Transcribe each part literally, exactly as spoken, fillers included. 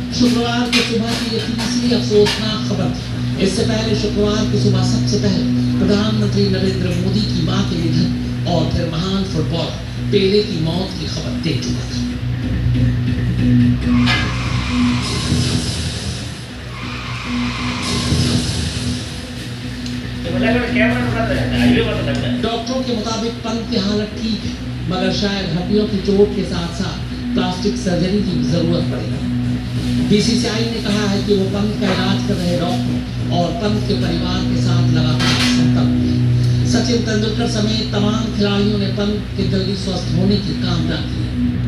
शुक्रवार की सुबह की ये तीसरी अफसोसनाक खबर थी। इससे पहले शुक्रवार की सुबह सबसे पहले प्रधानमंत्री नरेंद्र मोदी की मां के निधन और फिर महान फुटबॉलर पेले की मौत की खबर दे चुका था। डॉक्टरों के मुताबिक पंत की हालत ठीक है, मगर शायद हड्डियों की चोट के साथ साथ प्लास्टिक सर्जरी की जरूरत पड़ेगी। बीसीसीआई ने कहा है कि वो पंत का इलाज कर रहे डॉक्टरों और पंत के परिवार के साथ लगातार संपर्क में। सचिन तेंदुलकर समेत तमाम खिलाड़ियों ने पंत के जल्दी स्वस्थ होने की कामना की।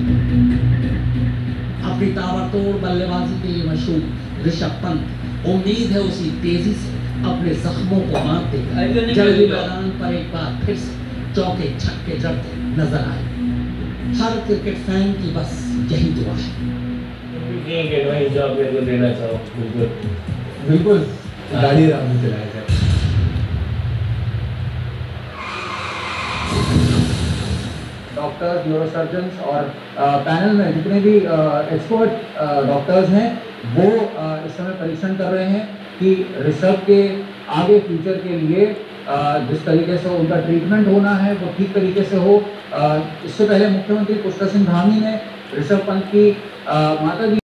अपनी ताबड़तोड़ बल्लेबाजी के लिए मशहूर ऋषभ पंत उम्मीद है उसी तेजी से अपने जख्मों को बांधते हुए जल्दी मैदान पर एक बार फिर से चौके छक्के जड़ते नजर आए। हर क्रिकेट फैन की बस यही दुआ है। देना चाहो बिल्कुल बिल्कुल गाड़ी आराम से चलाया जाए। डॉक्टर्स, न्यूरोसर्जन्स और पैनल में जितने भी एक्सपर्ट डॉक्टर्स हैं वो आ, इस समय परीक्षण कर रहे हैं कि ऋषभ के आगे फ्यूचर के लिए आ, जिस तरीके से उनका ट्रीटमेंट होना है वो ठीक तरीके से हो। आ, इससे पहले मुख्यमंत्री पुष्कर सिंह धामी ने ऋषभ पंत की माता जी